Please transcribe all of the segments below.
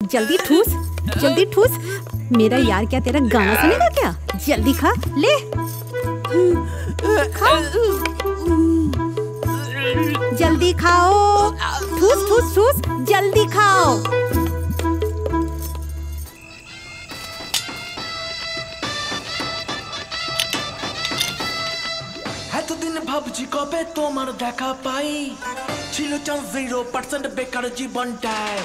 जल्दी ठूस, जल्दी ठूस। मेरा यार क्या तेरा गाना सुनेगा क्या? जल्दी खा, ले खा, जल्दी खाओ। ठूस ठूस ठूस, जल्दी खाओ। ভাবছি কবে তোমার দেখা পাই, ছিল চান্স 0% বেকার জীবনটায়।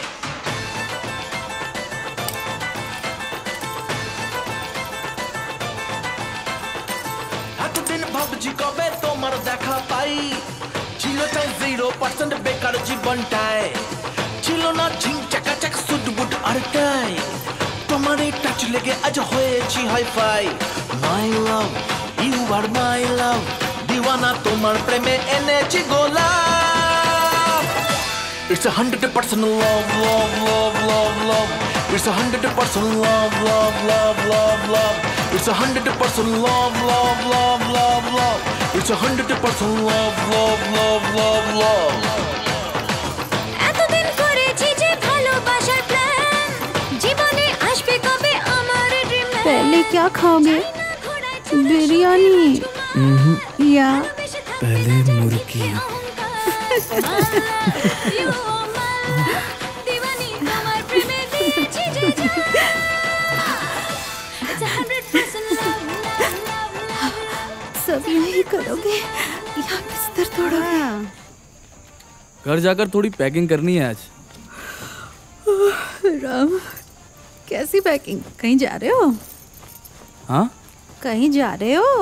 এতদিন ভাবছি কবে তোমার দেখা পাই, ছিল চান্স 0% বেকার জীবনটায়। ছিল না ঝিং চাকাচাক সুটবুট আর টাই, তোমার এই টাচ লেগে আজ হয়েছি হাইফাই। মাই লাভ, ইউ আর মাই লাভ, दीवाना तुम्हार प्रेमे एनर्जी गोलाप। It's 100% love, love, love, love, love. It's 100% love, love, love, love, love. It's 100% love, love, love, love, love. It's 100% love, love, love, love, love. এতদিন করেছি যে ভালোবাসার প্ল্যান, জীবনে আসবে কবে আমার ড্রিম। पहले क्या खाओगे? बिरयानी या पहले मुर्गी? सब यही करोगे या बिस्तर तोड़ोगे? घर जाकर थोड़ी पैकिंग करनी है आज। राम, कैसी पैकिंग? कहीं जा रहे हो? हाँ, कहीं जा रहे हो?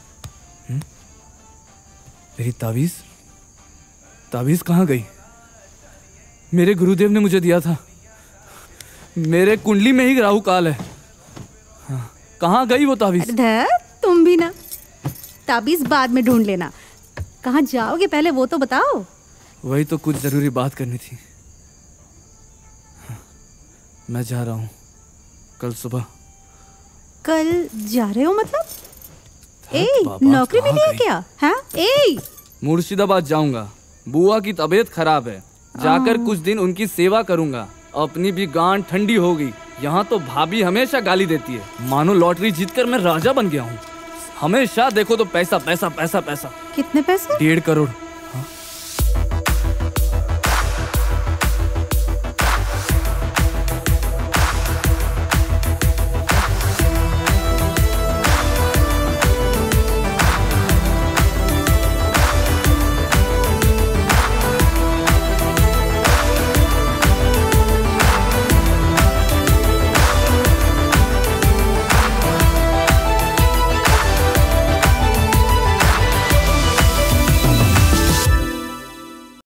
मेरी ताबीज, ताबीज कहाँ गई? मेरे गुरुदेव ने मुझे दिया था। मेरे कुंडली में ही राहु काल है। हाँ, कहाँ गई वो ताबीज? तुम भी ना, ताबीज बाद में ढूंढ लेना। कहाँ जाओगे पहले वो तो बताओ। वही तो कुछ जरूरी बात करनी थी। हाँ, मैं जा रहा हूँ कल सुबह। कल जा रहे हो मतलब? नौकरी मिली है क्या? हाँ? मुर्शिदाबाद जाऊंगा। बुआ की तबीयत खराब है, जाकर कुछ दिन उनकी सेवा करूंगा। अपनी भी गांड ठंडी हो गई। यहाँ तो भाभी हमेशा गाली देती है, मानो लॉटरी जीतकर मैं राजा बन गया हूँ। हमेशा देखो तो पैसा पैसा पैसा पैसा। कितने पैसे? 1.5 करोड़।